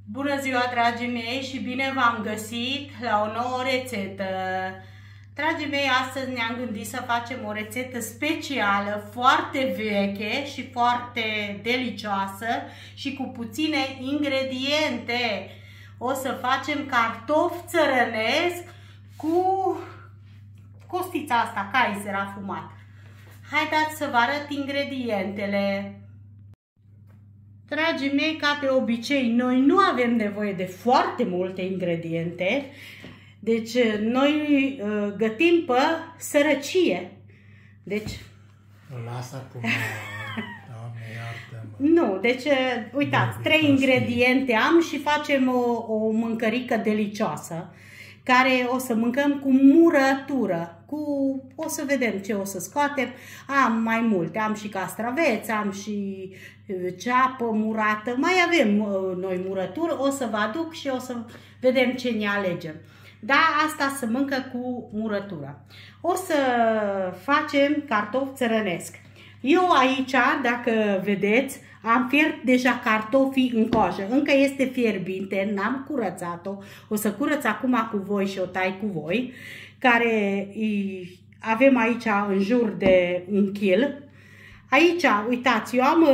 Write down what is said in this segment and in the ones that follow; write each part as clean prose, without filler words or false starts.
Bună ziua, dragii mei, și bine v-am găsit la o nouă rețetă. Dragii mei, astăzi ne-am gândit să facem o rețetă specială, foarte veche și foarte delicioasă și cu puține ingrediente. O să facem cartofi țărănesc cu costița asta, Kaiser afumat. Haideți să vă arăt ingredientele. Dragii mei, ca de obicei, noi nu avem nevoie de foarte multe ingrediente, deci noi gătim pe sărăcie. Deci... Lasă acum, Doamne, iartă-mă. Nu, deci uitați, 3 ingrediente am și facem o mâncărică delicioasă, care o să mâncăm cu murătură. O să vedem ce o să scoatem. Am mai multe, am și castraveți, am și ceapă murată, mai avem noi murătură, o să vă aduc și o să vedem ce ne alegem. Da, asta se mâncă cu murătură. O să facem cartofi țărănesc. Eu aici, dacă vedeți, am fiert deja cartofii în coajă. Încă este fierbinte, n-am curățat-o. O să curăț acum cu voi și o tai cu voi, care avem aici în jur de 1 kg. Aici, uitați, eu am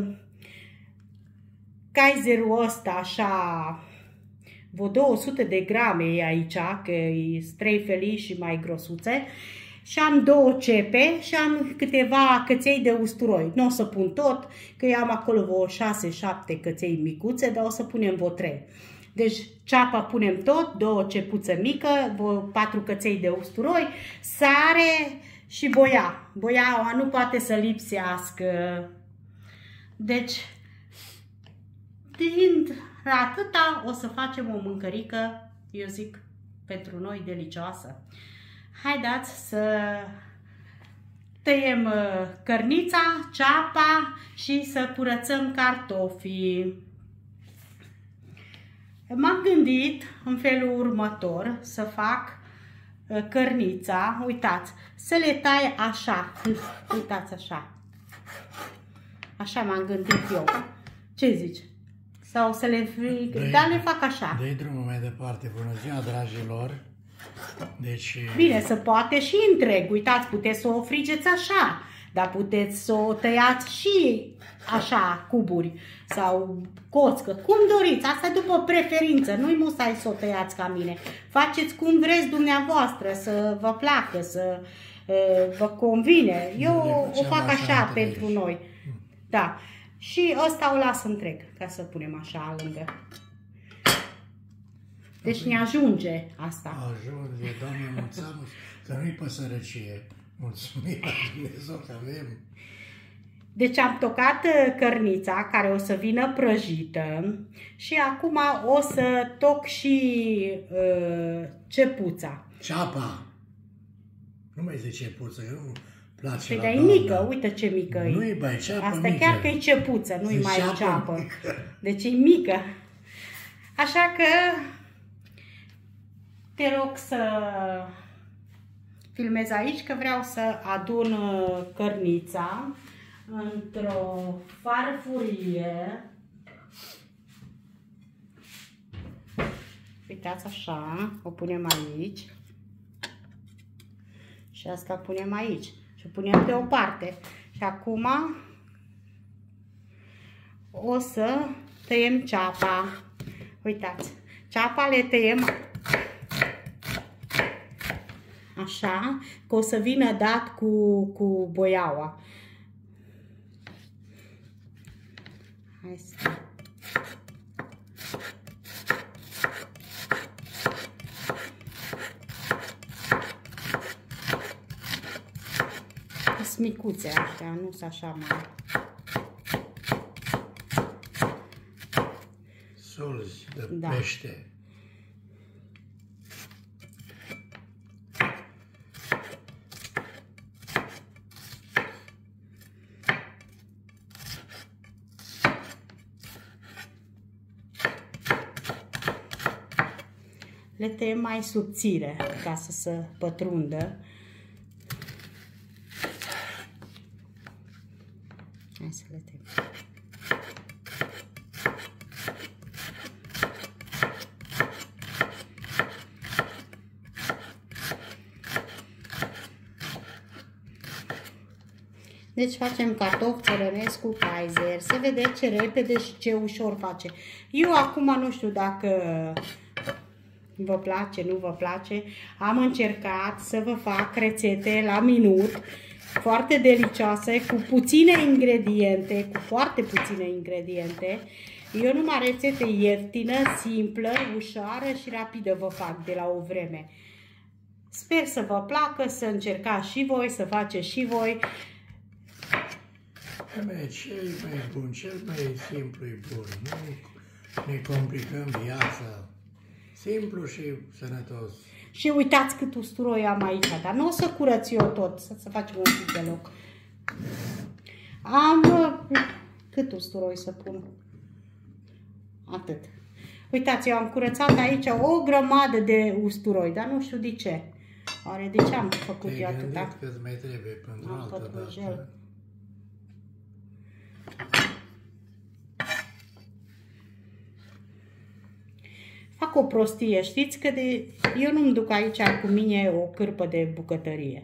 Kaiserul ăsta așa, vreo 200 de grame e aici, că e 3 felii și mai grosuțe. Și am 2 cepe și am câteva căței de usturoi. Nu o să pun tot, că eu am acolo vreo 6-7 căței micuțe, dar o să punem vreo 3. Deci ceapa punem tot, 2 cepuțe mică, 4 căței de usturoi, sare și boia. Boiaua nu poate să lipsească. Deci, din atâta o să facem o mâncărică, eu zic, pentru noi delicioasă. Haideți să tăiem cărnița, ceapa și să curățăm cartofii. M-am gândit în felul următor să fac cărnița, uitați, să le tai așa, uitați așa. Așa m-am gândit eu. Ce zici? Sau să le dar le fac așa. Dă-i drumul mai departe. Bună ziua, dragilor. Deci... Bine, se poate și întreg. Uitați, puteți să o frigeți așa, dar puteți să o tăiați și așa, cuburi sau coțcă, cum doriți. Asta e după preferință, nu-i musai să o tăiați ca mine. Faceți cum vreți dumneavoastră, să vă placă, să vă convine. Eu o fac așa pentru noi. Da. Și ăsta o las întreg, ca să punem așa lângă. Deci ne ajunge asta. Ajunge, Doamne, mulțumesc, că nu-i pe sărăcie. Mulțumim la Dumnezeu că avem. Deci am tocat cărnița, care o să vină prăjită, și acum o să toc și cepuța. Ceapa. Nu mai zice cepuță, că nu place păi, la dar e doamna. mică, uite ce mică e. Nu e mai ceapă asta mică. chiar că e cepuță, nu e mai ceapă. Mică. Deci e mică. Așa că te rog să filmez aici, că vreau să adun cărnița într-o farfurie. Uitați așa, o punem aici. Și asta punem aici. Și o punem pe o parte. Și acum o să tăiem ceapa. Uitați, ceapa le tăiem așa, că o să vină dat cu boiaua. Hai să... Sunt micuțe astea, nu sunt așa mari. Sulzi de pește. Le tăiem mai subțire ca să se pătrundă. Hai să le tăiem. Deci facem cartofi țărănesc cu Kaiser. Se vede ce repede și ce ușor face. Eu acum nu știu dacă vă place, nu vă place. Am încercat să vă fac rețete la minut, foarte delicioase, cu puține ingrediente, cu foarte puține ingrediente. Eu numai rețete ieftină, simplă, ușoară și rapidă vă fac de la o vreme. Sper să vă placă, să încercați și voi, să faceți și voi. Cel mai bun, cel mai simplu e bun. Nu ne complicăm viața. Simplu și sănătos. Și uitați cât usturoi am aici, dar nu o să curăț eu tot, să facem un pic de loc. Am... cât usturoi să pun? Atât. Uitați, eu am curățat aici o grămadă de usturoi, dar nu știu de ce. Oare de ce am făcut eu atâta? Că îți mai trebuie pentru altă dată. Fac o prostie, știți că eu nu-mi duc aici cu mine o cârpă de bucătărie.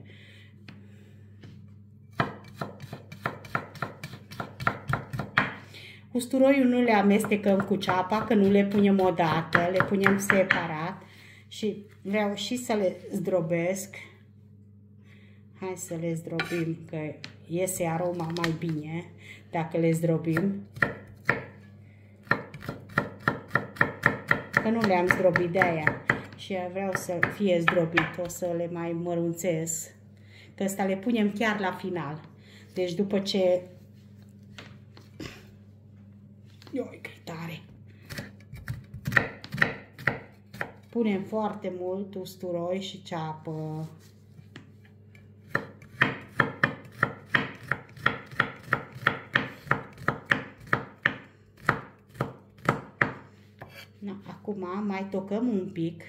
Usturoiul nu le amestecăm cu ceapa, că nu le punem odată, le punem separat și vreau și să le zdrobesc. Hai să le zdrobim, că iese aroma mai bine dacă le zdrobim. Că nu le-am zdrobit de aia și vreau să fie zdrobit, o să le mai mărunțesc, că ăsta le punem chiar la final. Deci după ce... Ioi, că tare! Punem foarte mult usturoi și ceapă. Acum mai tocăm un pic.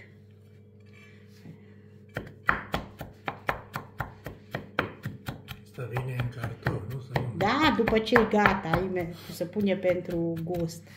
Asta vine în cartof, nu? Da, după ce e gata, se pune pentru gust.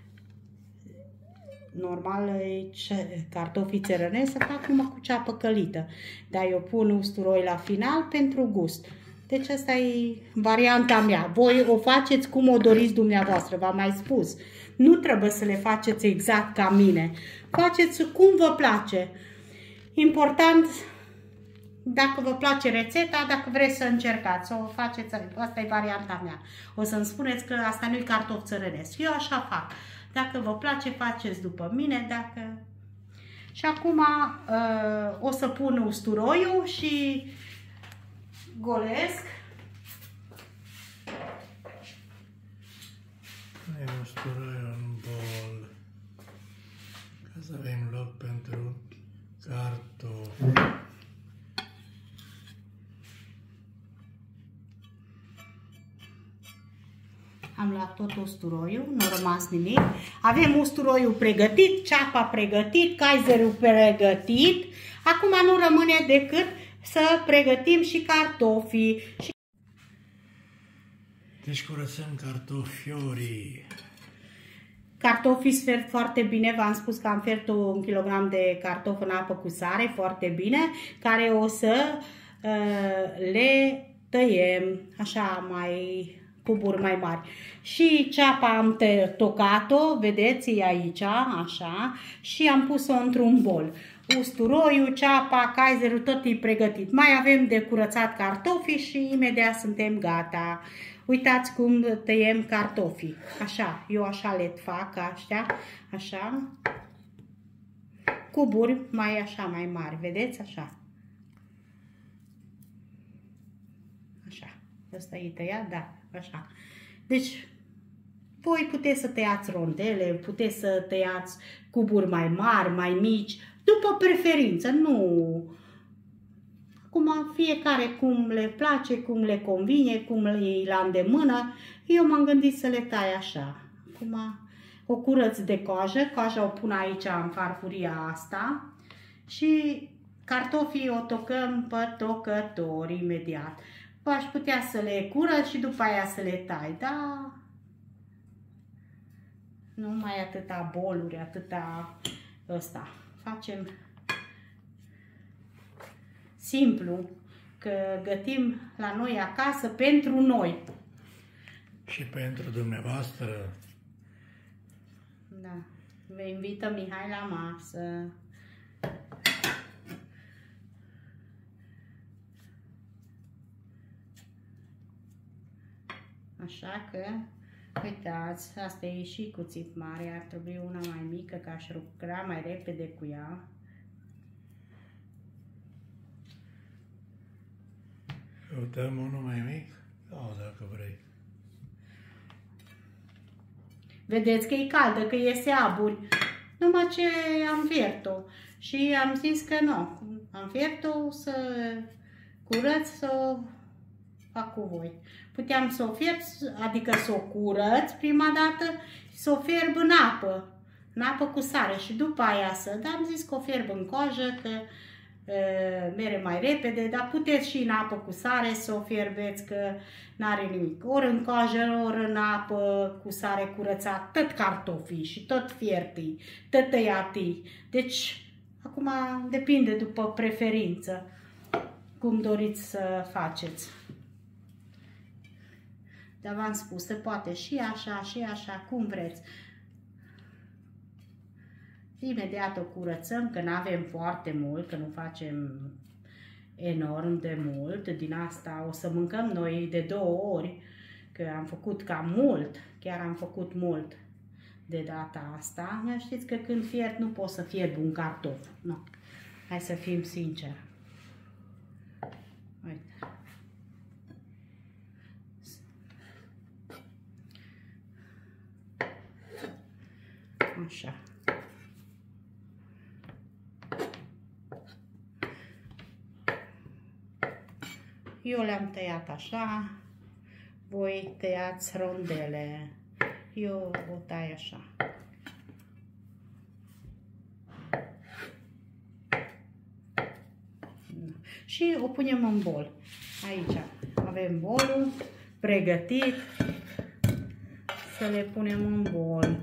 Normal, cartofii țărănesc să fac numai cu ceapă călită, dar eu pun usturoi la final pentru gust. Deci asta e varianta mea. Voi o faceți cum o doriți dumneavoastră, v-am mai spus. Nu trebuie să le faceți exact ca mine. Faceți cum vă place. Important, dacă vă place rețeta, dacă vreți să încercați, să o faceți, asta e varianta mea. O să-mi spuneți că asta nu e cartof țărănesc. Eu așa fac. Dacă vă place, faceți după mine. Dacă... Și acum o să pun usturoiul și golesc. Punem usturoiul în bol ca să avem loc pentru cartofi. Am luat tot usturoiul, nu a rămas nimic. Avem usturoiul pregătit, ceapa pregătit, Kaiserul pregătit. Acum nu rămâne decât să pregătim și cartofii. Deci curățăm cartofiorii. Cartofii sfert foarte bine, v-am spus că am fert 1 kg de cartofi în apă cu sare, foarte bine, care o să le tăiem așa mai cuburi mai mari. Și ceapa am tocat-o, vedeți, e aici, așa, și am pus-o într-un bol. Usturoiul, ceapa, Kaiserul, tot e pregătit. Mai avem de curățat cartofii și imediat suntem gata. Uitați cum tăiem cartofii. Așa, eu așa le fac, așa. Cuburi mai așa, mai mari, vedeți, așa. Așa, ăsta e tăiat, da, așa. Deci, voi puteți să tăiați rondele, puteți să tăiați cuburi mai mari, mai mici, după preferință, nu... Acum fiecare cum le place, cum le convine, cum le la îndemână. Eu m-am gândit să le tai așa. Acum o curăț de coajă, coaja o pun aici în farfuria asta și cartofii o tocăm pe tocător imediat. Aș putea să le curăț și după aia să le tai, da? Nu mai atâta boluri, atâta ăsta. Facem simplu, că gătim la noi acasă pentru noi. Și pentru dumneavoastră. Da. Vă invită Mihai la masă. Așa că, uitați, asta e și cuțit mare, ar trebui una mai mică ca aș lucra mai repede cu ea. Dăm unul mai mic? Sau dacă vrei. Vedeți că e caldă, că iese aburi. Numai ce am fiert-o. Și am zis că nu. Am fiert-o să curăț, să o fac cu voi. Puteam să o fierb, adică să o curăț prima dată și să o fierb în apă cu sare și după aia dar am zis că o fierb în coajă, că mere mai repede, dar puteți și în apă cu sare să o fierbeți, că n-are nimic. Ori în coajă, ori în apă cu sare curățat, tot cartofii și tot fiertii, tot tăiatii. Deci, acum depinde după preferință, cum doriți să faceți. Dar v-am spus, se poate și așa, cum vreți. Imediat o curățăm, că nu avem foarte mult, că nu facem enorm de mult. Din asta o să mâncăm noi de 2 ori, că am făcut cam mult, chiar am făcut mult de data asta. Știți că când fiert nu pot să fierb un cartof. Nu. Hai să fim sinceri. Uite. Așa. Eu le-am tăiat așa, voi tăiați rondele. Eu o tai așa. Și o punem în bol. Aici avem bolul pregătit să le punem în bol.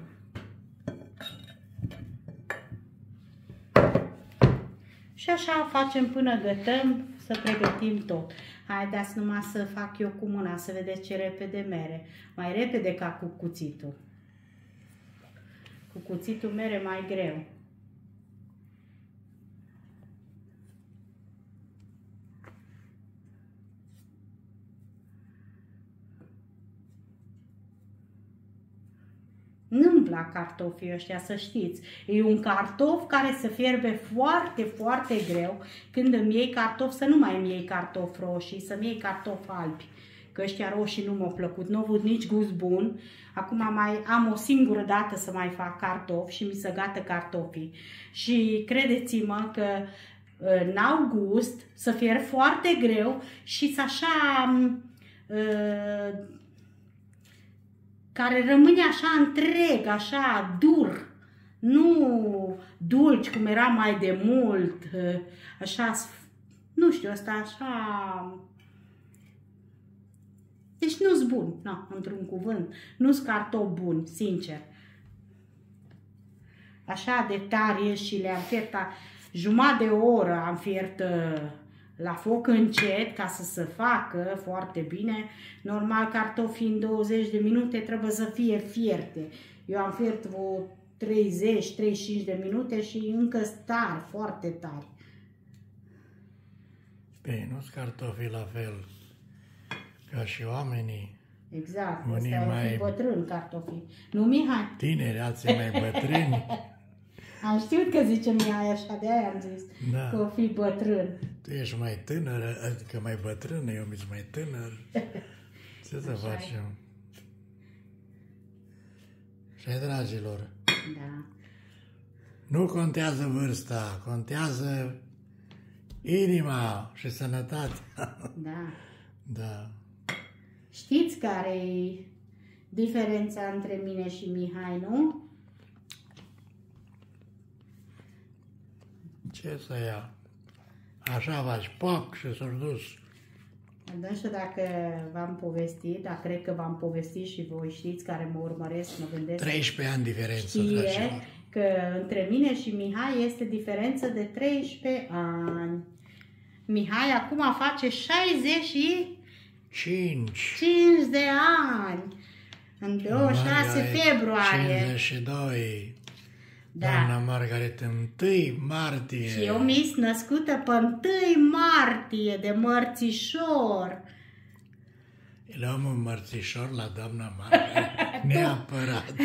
Și așa facem până gătăm, să pregătim tot. Haideți numai să fac eu cu mâna, să vedeți ce repede mere. Mai repede ca cu cuțitul. Cu cuțitul mere mai greu. Nu-mi plac cartofii ăștia, să știți. E un cartof care se fierbe foarte, foarte greu. Când îmi iei cartof, să nu mai îmi iei cartofi roșii, să-mi iei cartofi albi. Că ăștia roșii nu m-au plăcut, nu au avut nici gust bun. Acum mai am o singură dată să mai fac cartofi și mi se gată cartofii. Și credeți-mă că n-au gust, să fierb foarte greu și să așa... care rămâne așa întreg, așa dur, nu dulci cum era mai de mult, așa, nu știu, asta așa... Deci nu-s bun, no, într-un cuvânt, nu-s cartofi buni, sincer. Așa de tare și le-am fiert, jumătate de oră am fiert la foc încet ca să se facă foarte bine. Normal, cartofii în 20 de minute trebuie să fie fierte. Eu am fiert vreo 30-35 de minute și încă tari, foarte tari. Bine, nu-s cartofii la fel ca și oamenii. Exact, unii ăsta mai e bătrân cartofii. Nu, Mihai? Tineri, alții mai bătrâni. Am știut că zice Mihai așa, de aia am zis Da. că o fi bătrân. Tu ești mai tânără, adică mai bătrână, eu mi-s mai tânăr. Ce să facem? Și dragilor, Da. nu contează vârsta, contează inima și sănătatea. Da. Da. Știți care e diferența între mine și Mihai, nu? Ce să ia? Așa faci, poc și s-a dus. Nu știu dacă v-am povestit, dar cred că v-am povestit și voi știți care mă urmăresc, mă gândesc. 13 ani diferență, Știe dragilor. că între mine și Mihai este diferență de 13 ani. Mihai acum face 65 de ani. În 26 februarie. 52. Da. Doamna Margaret, 1 martie. Și eu mi-s născută pe 1 martie de mărțișor. Îi luăm un mărțișor la doamna Margaret, neapărat.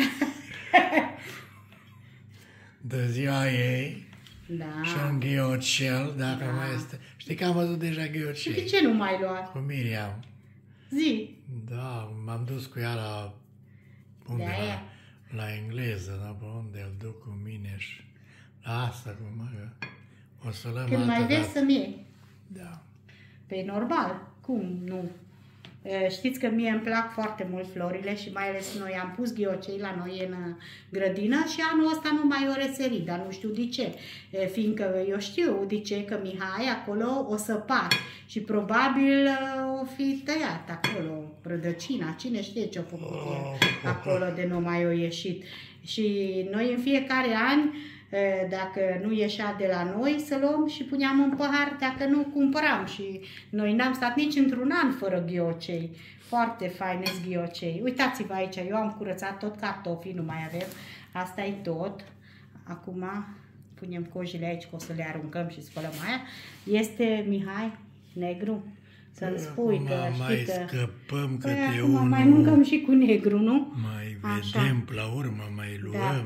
De ziua ei. Da. Și un ghiocel, dacă Da. mai este. Știi că am văzut deja Și ghiocel. de ce nu mai luat? Cu Miriam. Zi. Da, m-am dus cu ea la... Unde? De aia. La engleză, da, pe unde îl duc cu mine și... La asta, cu mă, o să luăm Când mai altă vezi dată. să-mi iei. Da. Pe normal. Cum nu? Știți că mie îmi plac foarte mult florile și mai ales noi am pus ghiocei la noi în grădină și anul ăsta nu mai o reserit, dar nu știu de ce. Fiindcă eu știu de ce, că Mihai acolo o săpat și probabil o fi tăiat acolo rădăcina, cine știe ce-a făcut el acolo de nu mai o ieșit. Și noi în fiecare an, dacă nu ieșea de la noi, să luăm și puneam în pahar, dacă nu cumpăram. Și noi n-am stat nici într-un an fără ghiocei. Foarte faine ghiocei. Uitați-vă aici, eu am curățat tot cartofii, nu mai avem. Asta e tot. Acum punem cojile aici, că o să le aruncăm și spălăm aia. Este, Mihai, negru? Să-mi spui Acum că mai știi că... scăpăm Păi câte acum unul. mai mâncăm și cu negru, nu? Mai Așa. vedem, la urmă mai luăm. Da.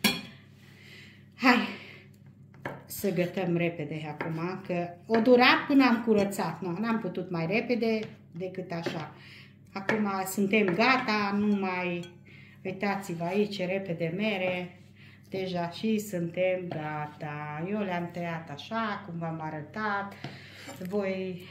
Hai să gătăm repede acum, că o durat până am curățat. Nu, n-am putut mai repede decât așa. Acum suntem gata, nu mai... Uitați-vă aici, repede mere. Deja și suntem gata. Eu le-am tăiat așa, cum v-am arătat. Voi...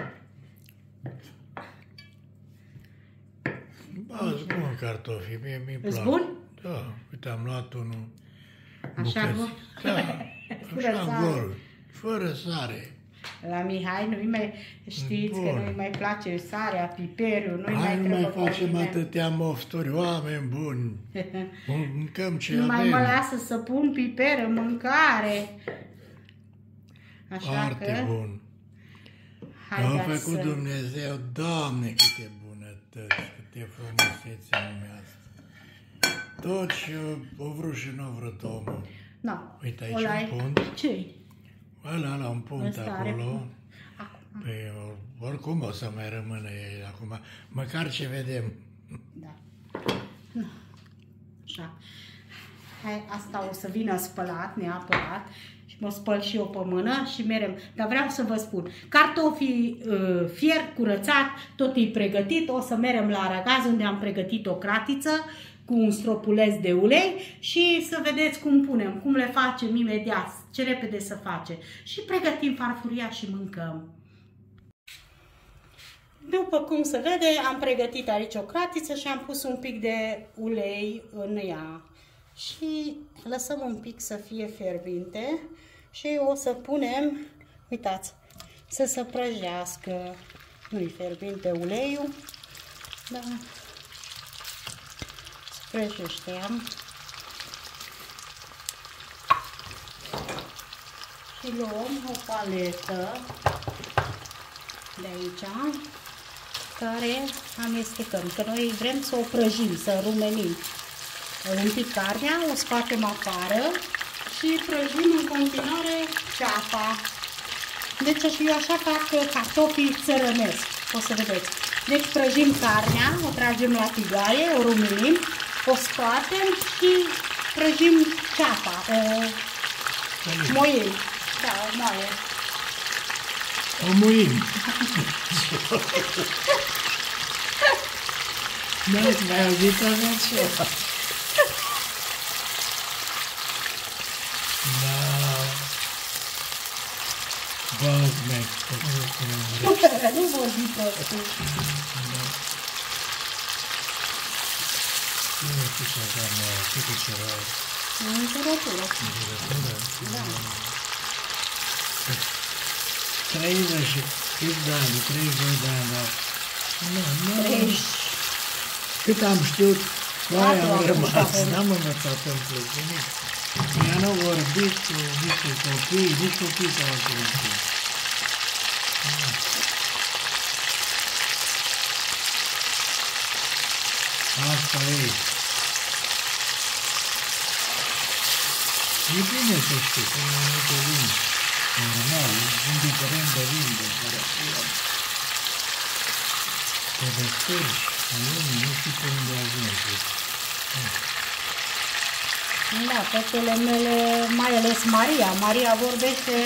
Ba, îți bun cartofii, mie mi-i Îți plac. bun? Da, uite, am luat unul. Așa, bucăți. bă? Da, Fără așa sare. gol, fără sare. La Mihai nu-i mai... Știți că Bun. nu-i mai place sarea, piperul, nu-i Hai, nu mai trebuie facem condiment. atâtea mofturi, oameni buni. Mâncăm ce Nu mai avem. mă lasă să pun piper în mâncare. Așa Foarte că... bun. A Haideți făcut să... Dumnezeu, Doamne, câte bunătăți, câte frumusețe în lumea asta. Tot ce o vrut și n-o vrut omul. No. Uite aici Ăla-i- un punct. Ce-i? Ăla, un punct Ăsta are acolo. punct. Acum. Păi, oricum o să mai rămână ei acum. Măcar ce vedem. Da. No. Așa. Hai, asta o să vină spălat neapărat. Și mă spăl și eu pe mână și merem. Dar vreau să vă spun, cartofii fiert, curățat, tot e pregătit. O să merem la aragaz unde am pregătit o cratiță cu un stropuleț de ulei și să vedeți cum punem, cum le facem imediat, ce repede să face. Și pregătim farfuria și mâncăm. După cum se vede, am pregătit aici o cratiță și am pus un pic de ulei în ea. Și lăsăm un pic să fie fierbinte și o să punem, uitați, să se prăjească. Nu-i fierbinte uleiul, dar se prăjește. Și luăm o paletă de aici, care amestecăm, că noi vrem să o prăjim, să rumenim. Un pic carnea, o scoatem afară și prăjim în continuare ceapa. Deci eu așa fac cartofii țărănesc, o să vedeți. Deci prăjim carnea, o tragem la tigaie, o rumenim, o scoatem și prăjim ceapa, o moim. Da, o moaie. O muim. N-ați mai auzit așa ceva? Da. Băzmec. Nu vorbi prostul. Nu știu ce înseamnă, câte ceva. Înjurătură. Da. 30 și câți de ani, 32 de ani, dar... Nu. 30. Cât am știut, cu aia am Patru rămas, acum. n-am învățat în plus nimic. Ea n-a vorbit cu niște copii, nici copii s-au vorbit. Asta e. E bine să știi, că nu e de vin. Normal, indiferent de vin, de care te descurci, nu știi pe unde ajungi. Da, fetele mele, mai ales Maria. Maria vorbește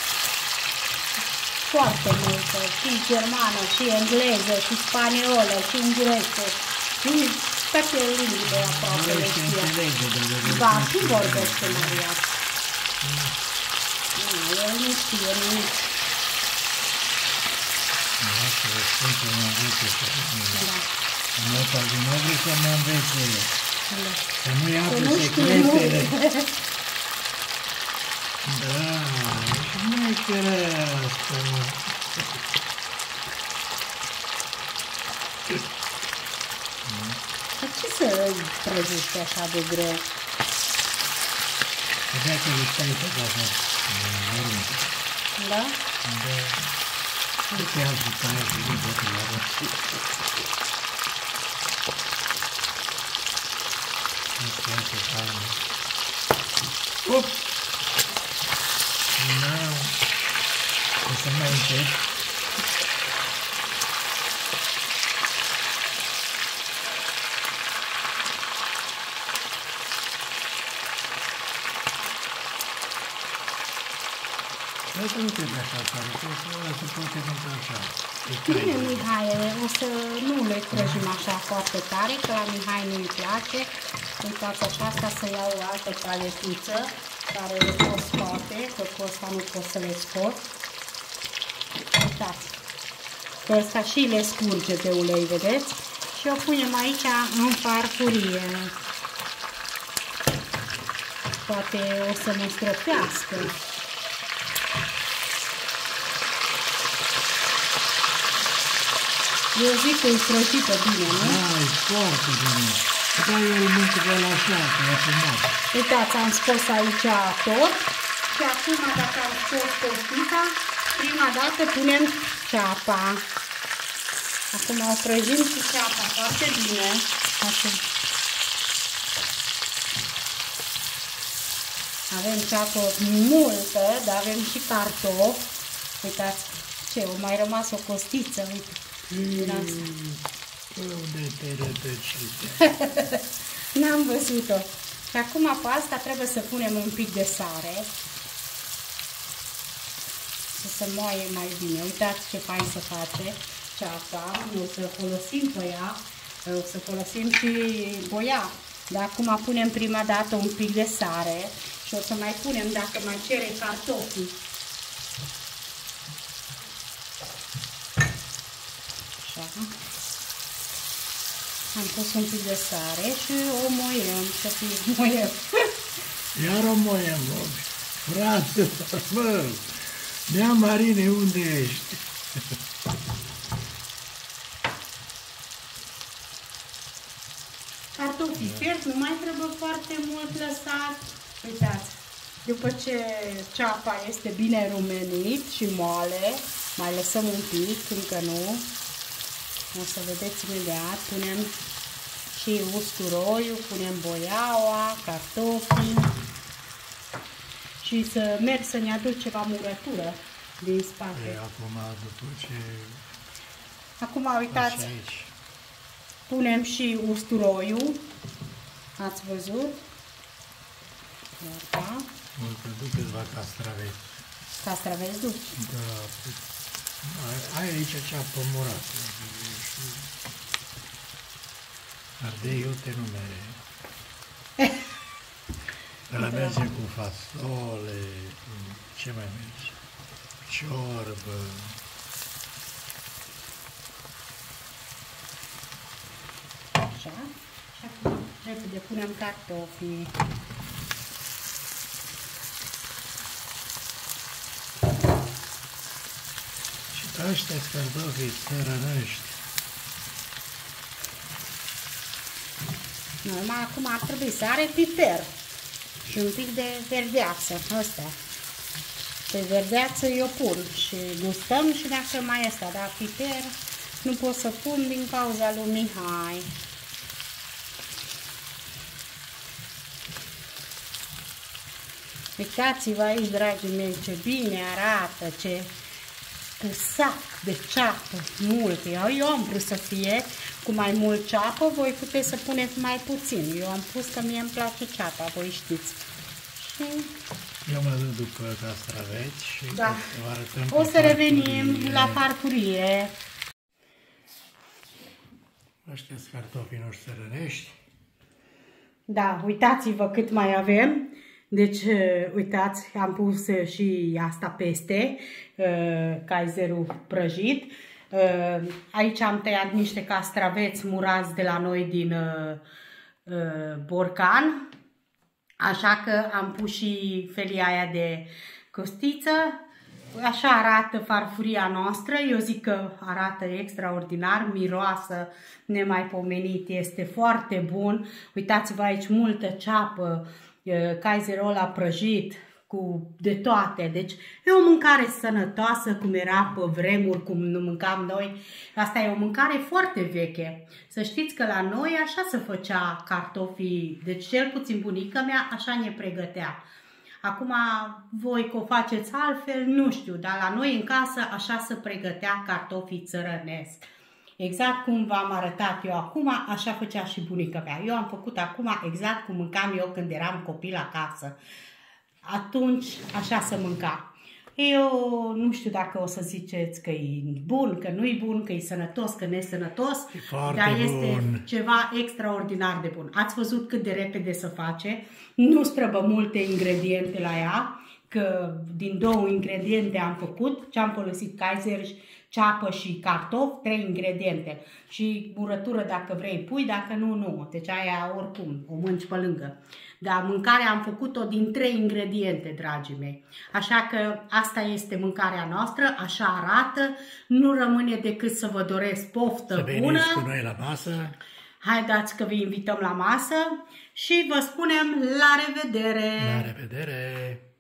foarte mult, și germană, și engleză, și spaniolă, și engleză, și toate limbile aproape le știe. Da, și vorbește Maria. El nu știe nimic. Da, să vă spun să mă învețe să mine. Nota din vrei să mă învețe. Să nu-i afle secretele. Da, și mai cărească, mă. Dar ce să trăgești așa de greu? Vedea că îi stai pe gata. Da? Da. Nu te ajută aia și nu poate la rău. Nu te ajută aia. Up! Nu. O să mai încep. Asta nu trebuie așa tare, că se poate mânca așa. Bine, Mihai, o să nu le trăjim așa foarte tare, că la Mihai nu-i place. Uitați așa, asta să iau o altă paletuță, care le pot scoate, că cu ăsta nu pot să le scot. Uitați, că ăsta și le scurge de ulei, vedeți? Și o punem aici în farfurie. Poate o să mă străpească. Eu zic că e prăjită bine, nu? Da, e foarte bine. Dar eu îl mânc pe la așa, că e afumat. Uitați, am scos aici tot și acum, dacă am scos costița, prima dată punem ceapa. Acum o prăjim și ceapa foarte bine. Acum. Avem ceapă multă, dar avem și cartofi. Uitați, ce, o mai rămas o costiță, uite. Unde te-ai rătăcit? N-am văzut-o. Și acum pe asta trebuie să punem un pic de sare. Să se moaie mai bine. Uitați ce fain se face ceapa. O să folosim pe ea. O să folosim și boia. Dar acum punem prima dată un pic de sare. Și o să mai punem, dacă mai cere, cartofii. Așa. Am pus un pic de sare și o moiem, să fie moiem. Iar o moiem, frate, mă, Nea Marine, unde ești? Cartofii fiert, nu mai trebuie foarte mult lăsat. Uitați, după ce ceapa este bine rumenit și moale, mai lăsăm un pic, încă nu. O să vedeți imediat, punem și usturoiul, punem boiaua, cartofii și să merg să ne aduc ceva murătură din spate. E, acum, după ce... Acum, uitați, punem și usturoiul, ați văzut? Da. Mă duc câțiva castraveți. Castraveți duci? Da. Ai aici ceapă murată. Ardei iute nu mere. Ăla merge cu fasole, ce mai merge? Ciorbă. Așa. Și acum repede punem cartofii. Și ăștia cartofii țărănești. Normal, acum ar trebui să are piper și un pic de verdeață, ăsta. Pe verdeață eu pun și gustăm și dacă mai este, dar piper nu pot să pun din cauza lui Mihai. Uitați-vă aici, dragii mei, ce bine arată, ce sac de ceapă mult. Eu am vrut să fie cu mai mult ceapă, voi puteți să puneți mai puțin. Eu am pus că mie îmi place ceapa, voi știți. Și... eu mă duc după castraveți și da. o arătăm. O să revenim la farfurie. Ăștia sunt cartofii noștri sărănești. Da, uitați-vă cât mai avem. Deci, uitați, am pus și asta peste, caizerul prăjit. Aici am tăiat niște castraveți murați de la noi din borcan. Așa că am pus și felia aia de costiță. Așa arată farfuria noastră. Eu zic că arată extraordinar, miroasă nemaipomenit, este foarte bun. Uitați-vă aici multă ceapă, caizerul ăla prăjit, cu de toate. Deci e o mâncare sănătoasă, cum era pe vremuri, cum nu mâncam noi. Asta e o mâncare foarte veche. Să știți că la noi așa se făcea cartofii, deci cel puțin bunica mea așa ne pregătea. Acum voi că o faceți altfel, nu știu, dar la noi în casă așa se pregătea cartofii țărănesc. Exact cum v-am arătat eu acum, așa făcea și bunica mea. Eu am făcut acum exact cum mâncam eu când eram copil acasă. Atunci așa se mânca. Eu nu știu dacă o să ziceți că e bun, că nu e bun, că e sănătos, că nu e sănătos, dar este ceva extraordinar de bun. Ați văzut cât de repede se face, nu străbă multe ingrediente la ea, că din 2 ingrediente am făcut, ce am folosit caizer, ceapă și cartofi, 3 ingrediente. Și murătură dacă vrei pui, dacă nu, nu. Deci aia oricum, o mânci pe lângă. Dar mâncarea am făcut-o din 3 ingrediente, dragii mei. Așa că asta este mâncarea noastră, așa arată. Nu rămâne decât să vă doresc poftă bună. Să veniți cu noi la masă. Haideți că vă invităm la masă și vă spunem la revedere! La revedere!